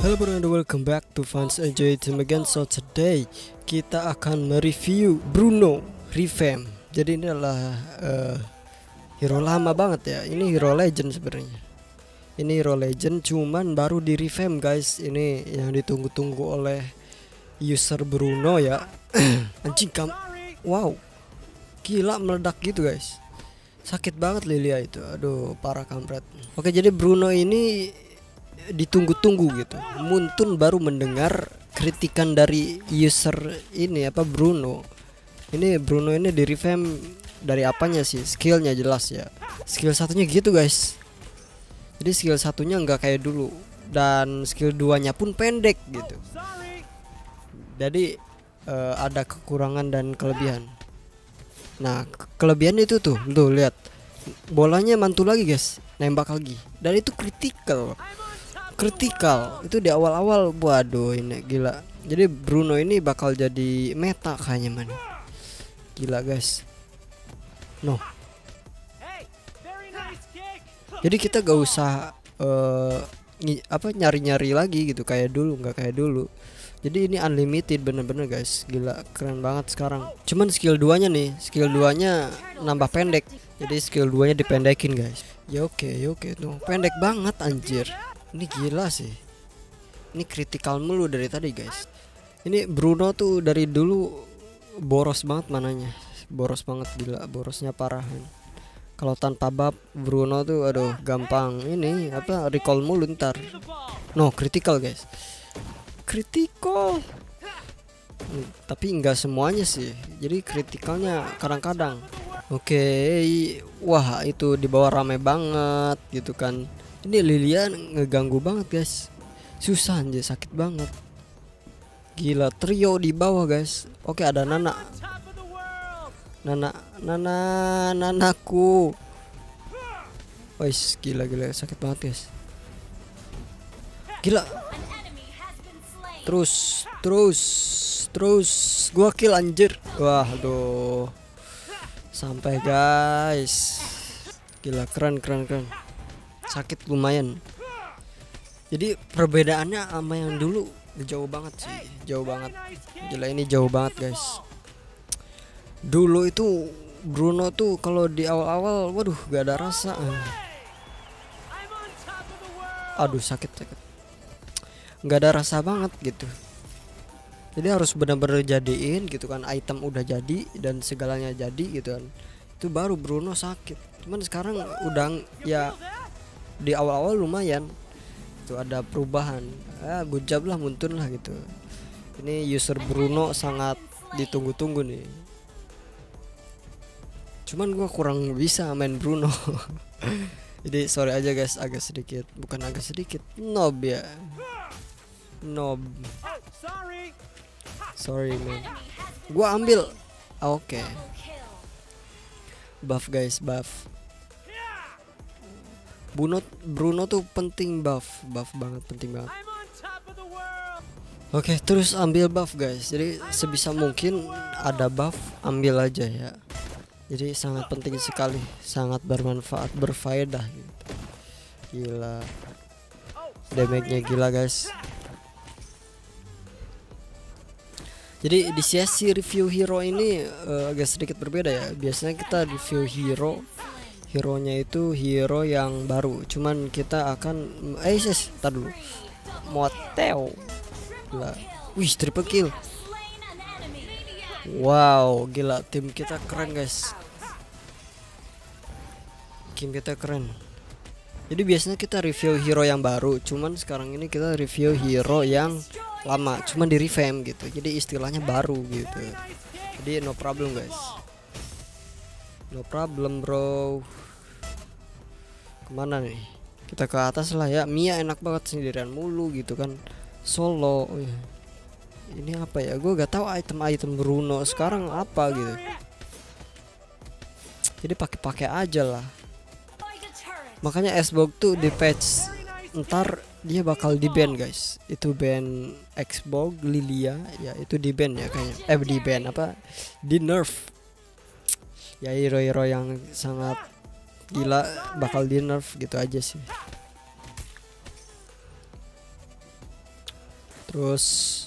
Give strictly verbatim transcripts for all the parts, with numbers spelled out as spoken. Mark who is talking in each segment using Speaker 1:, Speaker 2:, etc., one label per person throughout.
Speaker 1: Halo bro, and welcome back to Fans Enjoy Team again. So today kita akan mereview Bruno Revamp. Jadi ini adalah uh, hero lama banget ya. Ini hero legend sebenarnya. Ini hero legend cuman baru di revamp guys. Ini yang ditunggu-tunggu oleh user Bruno ya. Anjing kam. Wow. Gila meledak gitu guys. Sakit banget Lilia itu. Aduh, parah kampret. Oke, jadi Bruno ini ditunggu-tunggu gitu. Muntun baru mendengar kritikan dari user ini apa Bruno. Ini Bruno ini di revamp dari apanya sih? Skillnya jelas ya. Skill satunya gitu guys. Jadi skill satunya nggak kayak dulu dan skill duanya pun pendek gitu. Jadi uh, ada kekurangan dan kelebihan. Nah, ke kelebihan itu tuh, tuh lihat. Bolanya mantul lagi guys, nembak lagi. Dan itu kritikal. Kritikal itu di awal-awal. Waduh, ini gila. Jadi Bruno ini bakal jadi meta kayaknya man. Gila guys. No. Jadi kita gak usah uh, apa nyari-nyari lagi gitu kayak dulu, nggak kayak dulu. Jadi ini unlimited bener-bener guys. Gila, keren banget sekarang. Cuman skill duanya nih, skill duanya nambah pendek. Jadi skill duanya dipendekin guys. Ya oke, ya oke tuh. Pendek banget anjir. Ini gila sih. Ini kritikal mulu dari tadi guys. Ini Bruno tuh dari dulu boros banget mananya. Boros banget gila, borosnya parah. Kalau tanpa buff Bruno tuh aduh gampang ini apa recall mulu ntar. No, kritikal guys. Kritikal. Hmm, tapi enggak semuanya sih. Jadi kritikalnya kadang-kadang. Oke, wah itu di bawah rame banget gitu kan. Ini Lilia ngeganggu banget guys. Susah aja, sakit banget. Gila, trio di bawah guys. Oke, ada Nana. Nana, Nana, Nanaku. Wais, gila gila sakit banget guys. Gila. Terus, terus, terus gua kill anjir. Wah, aduh. Sampai guys. Gila, keren keren keren. Sakit lumayan. Jadi perbedaannya sama yang dulu jauh banget sih, jauh banget. Gila ini jauh banget guys. Dulu itu Bruno tuh kalau di awal-awal, waduh, gak ada rasa. Aduh sakit sakit. Gak ada rasa banget gitu. Jadi harus benar-benar jadiin gitu kan, item udah jadi dan segalanya jadi gitu kan. Itu baru Bruno sakit. Cuman sekarang udah ya di awal-awal lumayan itu ada perubahan. Ah, good job lah, muntun lah gitu. Ini user Bruno sangat ditunggu-tunggu nih. Cuman gua kurang bisa main Bruno. Jadi sorry aja guys, agak sedikit, bukan agak sedikit, nob ya. Nob. Sorry man. Gua ambil. Oke. Okay. Buff guys, buff. Bruno, Bruno tuh penting buff, buff banget, penting banget. Oke, terus ambil buff guys. Jadi sebisa mungkin ada buff, ambil aja ya. Jadi sangat penting sekali, sangat bermanfaat, berfaedah gitu. Gila, damage-nya gila guys. Jadi di sesi review hero ini uh, agak sedikit berbeda ya. Biasanya kita review hero. Hero-nya itu hero yang baru. Cuman kita akan eh ses, tar dulu. Moteo. Gila. Wih, triple kill. Wow, gila, tim kita keren, guys. Tim kita keren. Jadi biasanya kita review hero yang baru, cuman sekarang ini kita review hero yang lama, cuman di revamp gitu. Jadi istilahnya baru gitu. Jadi no problem, guys. No problem bro. Kemana nih? Kita ke atas lah ya. Mia enak banget sendirian mulu gitu kan. Solo. Oh ya. Ini apa ya? Gue gak tahu item-item Bruno sekarang apa gitu. Jadi pakai-pakai aja lah. Makanya Xbox tuh di patch ntar dia bakal di ban guys. Itu ban Xbox Lilia ya, itu di ban ya kayaknya. Eh di ban apa? Di nerf. Ya hero-hero yang sangat gila bakal di nerf gitu aja sih. Terus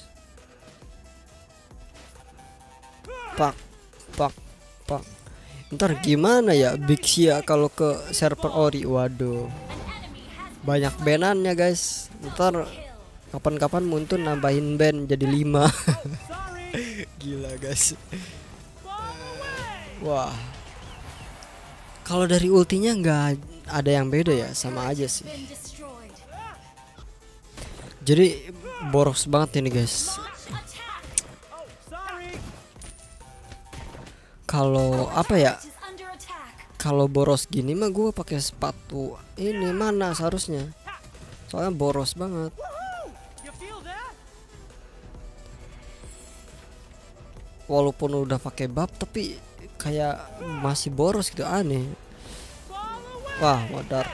Speaker 1: pak pak pak. Ntar gimana ya Big Sia kalau ke server Ori? Waduh, banyak banannya guys. Ntar kapan-kapan Muntun nambahin ban jadi lima. Gila guys. Wah, kalau dari ultinya nggak ada yang beda ya, sama aja sih. Jadi boros banget ini guys. Kalau apa ya, kalau boros gini mah gue pakai sepatu ini mana seharusnya, soalnya boros banget. Walaupun udah pakai buff tapi kayak masih boros gitu, aneh. Wah, modar.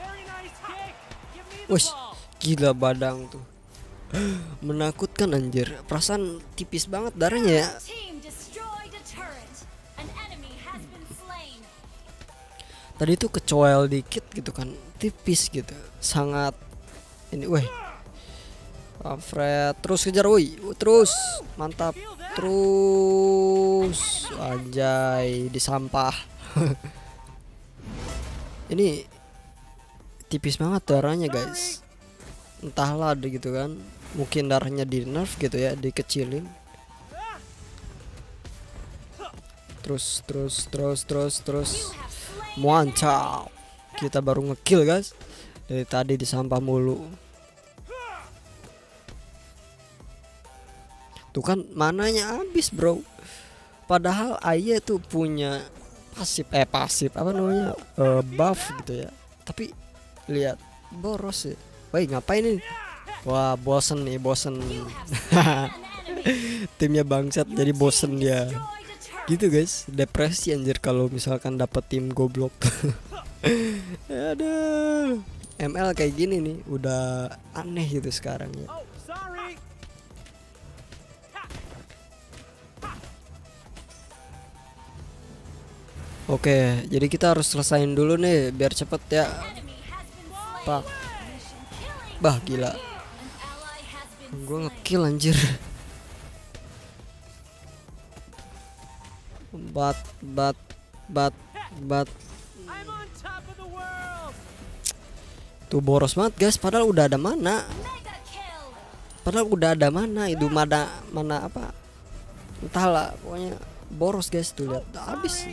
Speaker 1: Wih, gila badang tuh. Menakutkan anjir. Perasaan tipis banget darahnya ya. Tadi tuh kecoel dikit gitu kan, tipis gitu, sangat ini. Weh, Alfred terus kejar, woi, terus mantap, terus anjay di sampah. Ini tipis banget darahnya guys, entahlah gitu kan, mungkin darahnya di nerf gitu ya, dikecilin. Terus terus terus terus terus Mantap, kita baru ngekill guys. Dari tadi di sampah mulu. Tuh kan mananya habis bro. Padahal Aya tuh punya pasif eh pasif apa namanya uh, buff gitu ya. Tapi lihat boros ya. Woi ngapain ini? Wah bosen nih, bosen. Timnya bangsat jadi bosen dia. Gitu guys, depresi anjir kalau misalkan dapat tim goblok. Aduh, M L kayak gini nih udah aneh gitu sekarang ya. Oke, jadi kita harus selesain dulu nih biar cepet ya. Pak, bah gila, gue ngekill anjir. Bat bat bat bat tuh boros banget guys, padahal udah ada mana, padahal udah ada mana itu mana mana apa entahlah, pokoknya boros guys. Tuh lihat habis.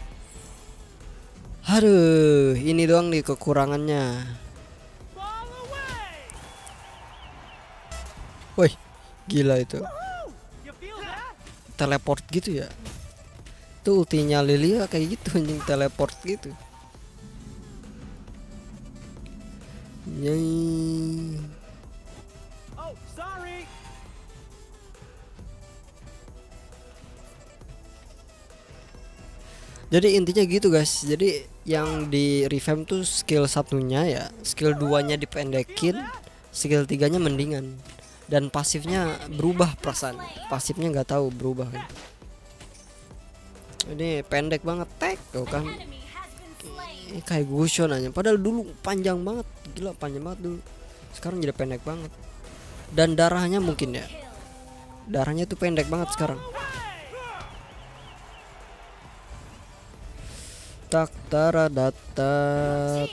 Speaker 1: Aduh, ini doang nih kekurangannya. Woi gila itu teleport gitu ya. Tuh ultinya Lilia kayak gitu anjing, teleport gitu. Nyai. Jadi intinya gitu guys. Jadi yang di revamp tuh skill satunya ya, skill duanya dipendekin, skill tiganya mendingan, dan pasifnya berubah perasaan. Pasifnya nggak tahu berubah kan. Ini pendek banget tek tuh kan. Ini kayak Gusion aja. Padahal dulu panjang banget, gila panjang banget dulu. Sekarang jadi pendek banget. Dan darahnya mungkin ya, darahnya tuh pendek banget sekarang. Tak taradatat.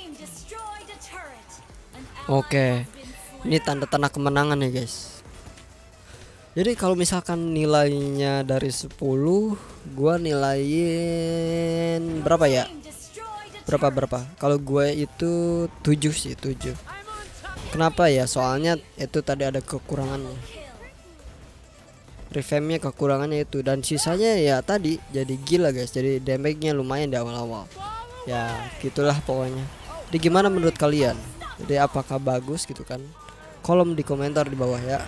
Speaker 1: Oke, ini tanda-tanda kemenangan ya guys. Jadi kalau misalkan nilainya dari sepuluh, gua nilaiin berapa ya? Berapa berapa? Kalau gue itu tujuh sih, tujuh. Kenapa ya? Soalnya itu tadi ada kekurangannya. Revampnya kekurangannya itu, dan sisanya ya tadi jadi gila guys. Jadi damage-nya lumayan di awal-awal. Ya, gitulah pokoknya. Jadi gimana menurut kalian? Jadi apakah bagus gitu kan? Kolom di komentar di bawah ya.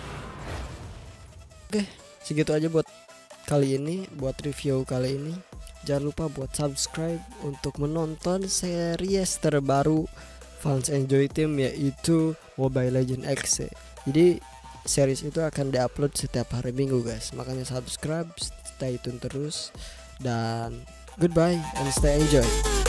Speaker 1: Oke, segitu aja buat kali ini, buat review kali ini. Jangan lupa buat subscribe untuk menonton series terbaru Fans Enjoy Team, yaitu Mobile Legends X. Jadi series itu akan diupload setiap hari Minggu guys. Makanya subscribe, stay tune terus, dan goodbye and stay enjoy.